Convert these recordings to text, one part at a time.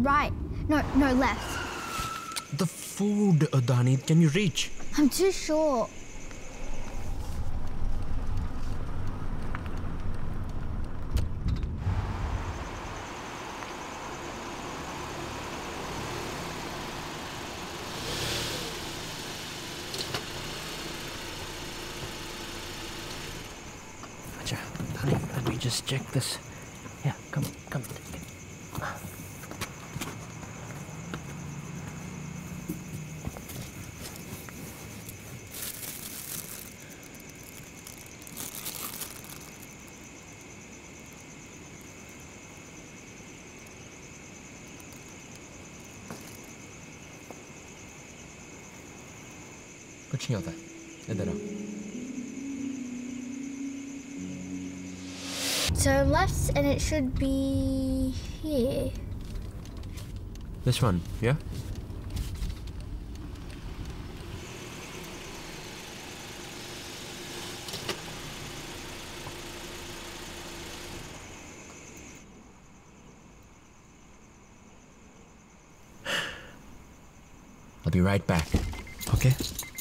right. No, left. The food, Udani. Can you reach? I'm too short. Honey, let me just check this. Yeah, come. कुछ नहीं होता, इधर आओ. So left, and it should be here. This one, yeah? I'll be right back, okay?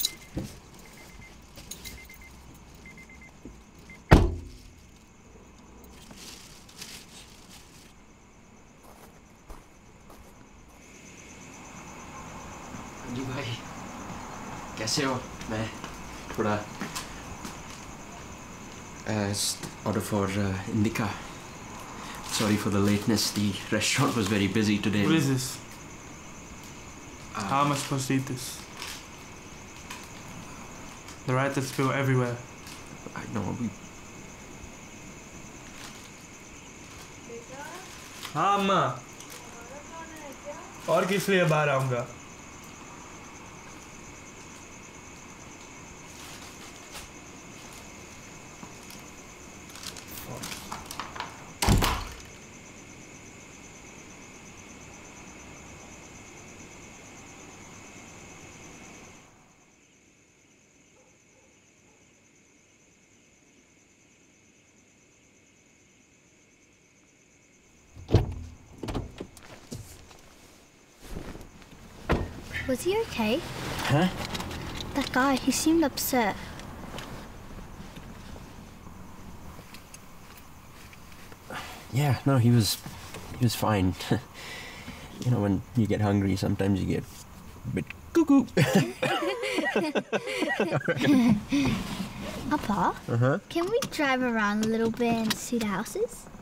कैसे हो? मैं थोड़ा order for Indeka. Sorry for the lateness. The restaurant was very busy today. What is this? How am I supposed to eat this? The rat that spilled everywhere. I know. हाँ अम्मा. और किस लिए बाहर आऊँगा? Was he okay? Huh? That guy, he seemed upset. Yeah, no, he was fine. You know, when you get hungry, sometimes you get a bit cuckoo. Papa, can we drive around a little bit and see the houses?